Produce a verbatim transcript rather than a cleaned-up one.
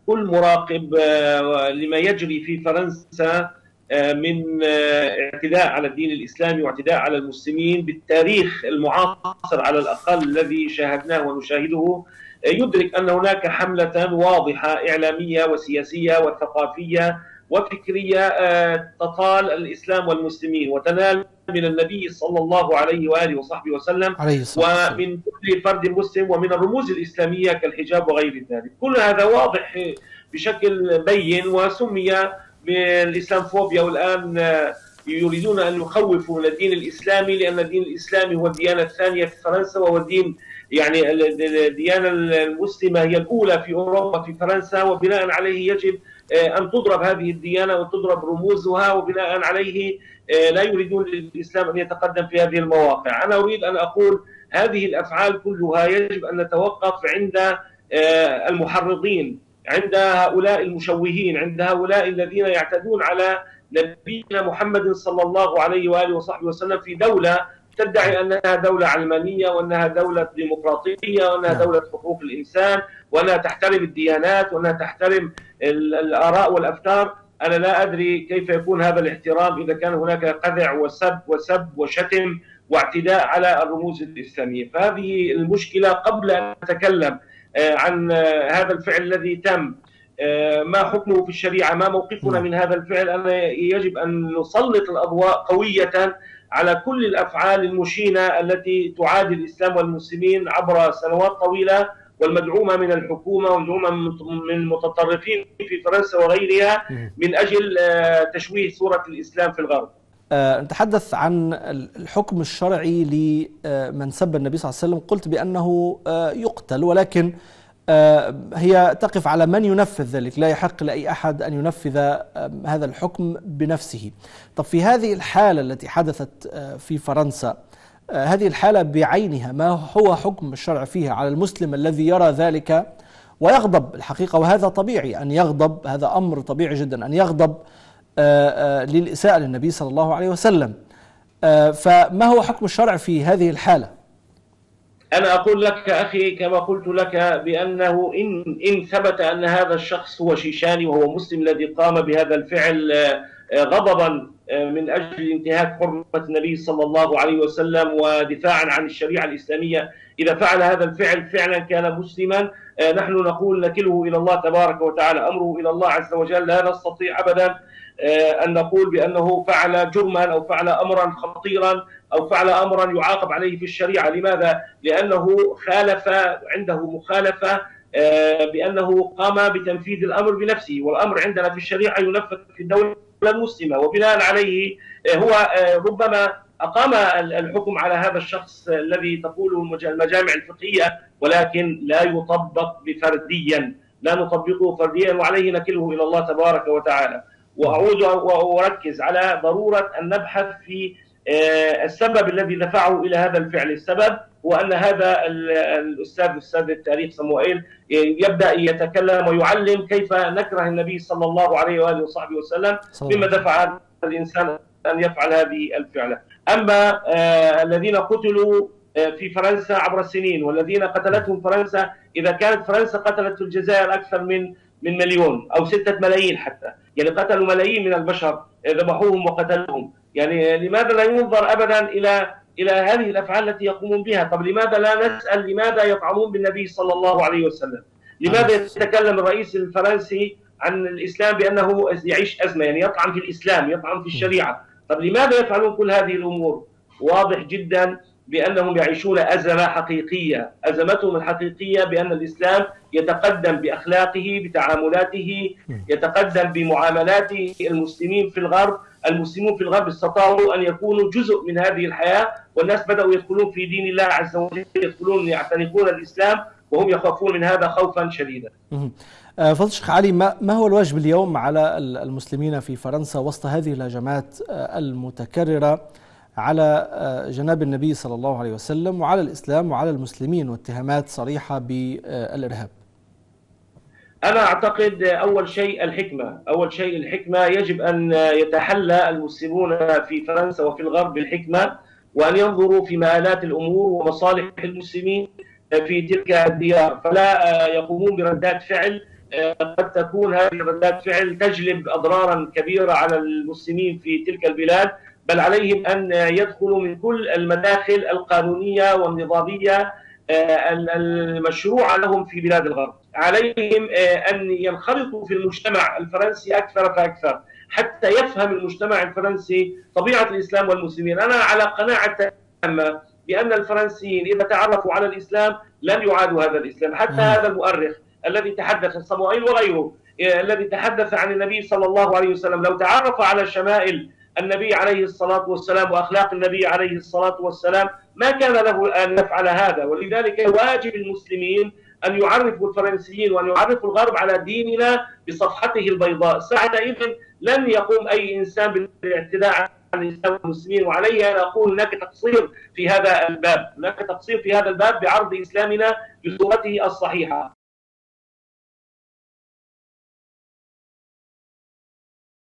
كل مراقب لما يجري في فرنسا من اعتداء على الدين الإسلامي واعتداء على المسلمين بالتاريخ المعاصر على الأقل الذي شاهدناه ونشاهده، يدرك أن هناك حملة واضحة إعلامية وسياسية وثقافية وفكرية تطال الإسلام والمسلمين وتنال من النبي صلى الله عليه وآله وصحبه وسلم ومن كل فرد مسلم ومن الرموز الإسلامية كالحجاب وغير ذلك. كل هذا واضح بشكل بين، وسمي بالإسلامفوبيا، والآن يريدون أن يخوفوا من الدين الإسلامي، لأن الدين الإسلامي هو الديانة الثانية في فرنسا، وهو الدين يعني الديانة المسلمة هي الأولى في أوروبا في فرنسا، وبناء عليه يجب أن تضرب هذه الديانة وتضرب رموزها، وبناء عليه لا يريدون للإسلام أن يتقدم في هذه المواقع. أنا أريد أن أقول هذه الأفعال كلها يجب أن نتوقف عند المحرضين، عند هؤلاء المشوهين، عند هؤلاء الذين يعتدون على نبينا محمد صلى الله عليه وآله وصحبه وسلم في دولة تدعي أنها دولة علمانية وأنها دولة ديمقراطية وأنها دولة حقوق الإنسان وأنها تحترم الديانات وأنها تحترم الآراء والأفكار. أنا لا أدري كيف يكون هذا الاحترام إذا كان هناك قذع وسب وسب وشتم واعتداء على الرموز الإسلامية. فهذه المشكلة. قبل أن نتكلم عن هذا الفعل الذي تم، ما حكمه في الشريعة، ما موقفنا من هذا الفعل، أنا يجب أن نسلط الأضواء قوية على كل الأفعال المشينة التي تعادي الإسلام والمسلمين عبر سنوات طويلة، والمدعومة من الحكومة والمدعومة من المتطرفين في فرنسا وغيرها من أجل تشويه صورة الإسلام في الغرب. نتحدث عن الحكم الشرعي لمن سب النبي صلى الله عليه وسلم. قلت بأنه يقتل، ولكن هي تقف على من ينفذ ذلك. لا يحق لأي أحد أن ينفذ هذا الحكم بنفسه. طب في هذه الحالة التي حدثت في فرنسا، هذه الحالة بعينها، ما هو حكم الشرع فيها على المسلم الذي يرى ذلك ويغضب الحقيقة؟ وهذا طبيعي أن يغضب، هذا أمر طبيعي جدا أن يغضب للإساءة للنبي صلى الله عليه وسلم. فما هو حكم الشرع في هذه الحالة؟ أنا أقول لك أخي كما قلت لك بأنه إن إن ثبت أن هذا الشخص هو شيشاني وهو مسلم الذي قام بهذا الفعل غضبا من أجل انتهاك حرمة النبي صلى الله عليه وسلم ودفاعا عن الشريعة الإسلامية، إذا فعل هذا الفعل فعلا كان مسلما، نحن نقول نكله إلى الله تبارك وتعالى، أمره إلى الله عز وجل. لا نستطيع أبدا أن نقول بأنه فعل جرما أو فعل أمرا خطيرا أو فعل أمرا يعاقب عليه في الشريعة. لماذا؟ لأنه خالف، عنده مخالفة بأنه قام بتنفيذ الأمر بنفسه، والأمر عندنا في الشريعة ينفذ في الدولة المسلمة، وبناء عليه هو ربما أقام الحكم على هذا الشخص الذي تقوله المجامع الفقهية، ولكن لا يطبق بفرديا، لا نطبقه فرديا، وعليه نكله إلى الله تبارك وتعالى. وأعود وأركز على ضرورة أن نبحث في السبب الذي دفعه إلى هذا الفعل. السبب هو أن هذا الأستاذ أستاذ التاريخ سامويل يبدأ يتكلم ويعلم كيف نكره النبي صلى الله عليه وآله وصحبه وسلم، مما دفع هذا الإنسان أن يفعل هذه الفعلة. أما الذين قتلوا في فرنسا عبر السنين والذين قتلتهم فرنسا، إذا كانت فرنسا قتلت في الجزائر أكثر من من مليون أو ستة ملايين حتى، يعني قتلوا ملايين من البشر، ذبحوهم وقتلوهم، يعني لماذا لا ينظر أبدا إلى إلى هذه الأفعال التي يقومون بها؟ طب لماذا لا نسأل لماذا يطعنون بالنبي صلى الله عليه وسلم؟ لماذا يتكلم الرئيس الفرنسي عن الإسلام بأنه يعيش أزمة، يعني يطعن في الإسلام، يطعن في الشريعة؟ طب لماذا يفعلون كل هذه الأمور؟ واضح جدا بأنهم يعيشون أزمة حقيقية، أزمتهم الحقيقية بأن الإسلام يتقدم بأخلاقه، بتعاملاته، يتقدم بمعاملات المسلمين في الغرب. المسلمون في الغرب استطاعوا أن يكونوا جزء من هذه الحياة، والناس بدأوا يدخلون في دين الله عز وجل، يدخلون يعتنقون الإسلام وهم يخافون من هذا خوفا شديدا. فضل الشيخ علي، ما هو الواجب اليوم على المسلمين في فرنسا وسط هذه الهجمات المتكررة على جناب النبي صلى الله عليه وسلم وعلى الإسلام وعلى المسلمين، واتهامات صريحة بالإرهاب؟ أنا أعتقد أول شيء الحكمة، أول شيء الحكمة، يجب أن يتحلى المسلمون في فرنسا وفي الغرب بالحكمة، وأن ينظروا في مآلات الأمور ومصالح المسلمين في تلك الديار، فلا يقومون بردات فعل قد تكون هذه ردات فعل تجلب أضرارا كبيرة على المسلمين في تلك البلاد، بل عليهم أن يدخلوا من كل المداخل القانونية والنظامية المشروعة لهم في بلاد الغرب. عليهم أن ينخرطوا في المجتمع الفرنسي أكثر فأكثر حتى يفهم المجتمع الفرنسي طبيعة الإسلام والمسلمين. أنا على قناعة تامة بأن الفرنسيين إذا تعرفوا على الإسلام لن يعادوا هذا الإسلام. حتى هذا المؤرخ الذي تحدث صموئيل وغيره الذي تحدث عن النبي صلى الله عليه وسلم لو تعرف على شمائل النبي عليه الصلاة والسلام وأخلاق النبي عليه الصلاة والسلام ما كان له أن يفعل هذا. ولذلك واجب المسلمين أن يعرفوا الفرنسيين وأن يعرفوا الغرب على ديننا بصفحته البيضاء. ساعتئذ لن يقوم أي إنسان بالاعتداء على الإسلام والمسلمين. وعلي أن أقول هناك تقصير في هذا الباب، هناك تقصير في هذا الباب بعرض إسلامنا بصورته الصحيحة.